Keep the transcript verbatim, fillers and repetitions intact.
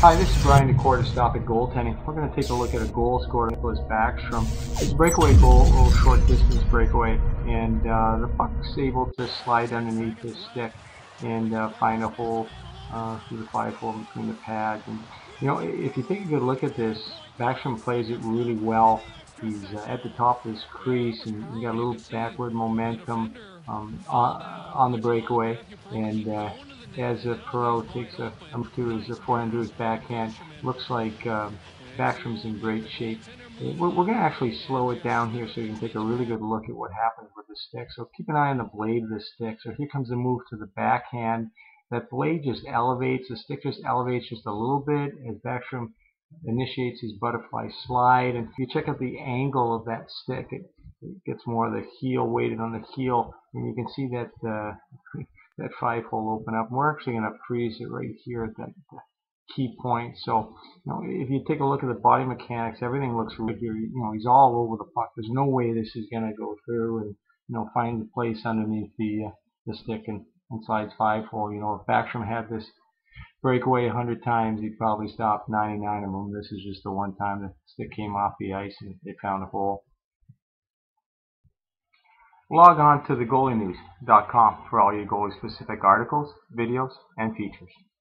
Hi, this is Brian Daccord to Stop at Goaltending. We're going to take a look at a goal scored by Nicholas Backstom. It's a breakaway goal, a little short distance breakaway, and uh, the puck's able to slide underneath his stick and uh, find a hole uh, through the five hole between the pads. And you know, if you take a good look at this, Backstom plays it really well. He's uh, at the top of his crease and he got a little backward momentum um, on, on the breakaway, and uh, as a pro takes a number two his forehand to his backhand. Looks like um, Backstom's in great shape. We're, we're going to actually slow it down here so you can take a really good look at what happens with the stick. So keep an eye on the blade of the stick. So here comes the move to the backhand. That blade just elevates, the stick just elevates just a little bit as Backstom initiates his butterfly slide. And if you check out the angle of that stick, it, it gets more of the heel weighted on the heel, and you can see that uh, that five hole open up. We're actually going to freeze it right here at that key point. So, you know, if you take a look at the body mechanics, everything looks right here. You know, he's all over the puck. There's no way this is going to go through and, you know, find the place underneath the uh, the stick and inside five hole. You know, if Backstom had this breakaway a hundred times, he'd probably stop ninety-nine of them. This is just the one time the stick came off the ice and they found a hole. Log on to the goalie news dot com for all your goalie specific articles, videos, and features.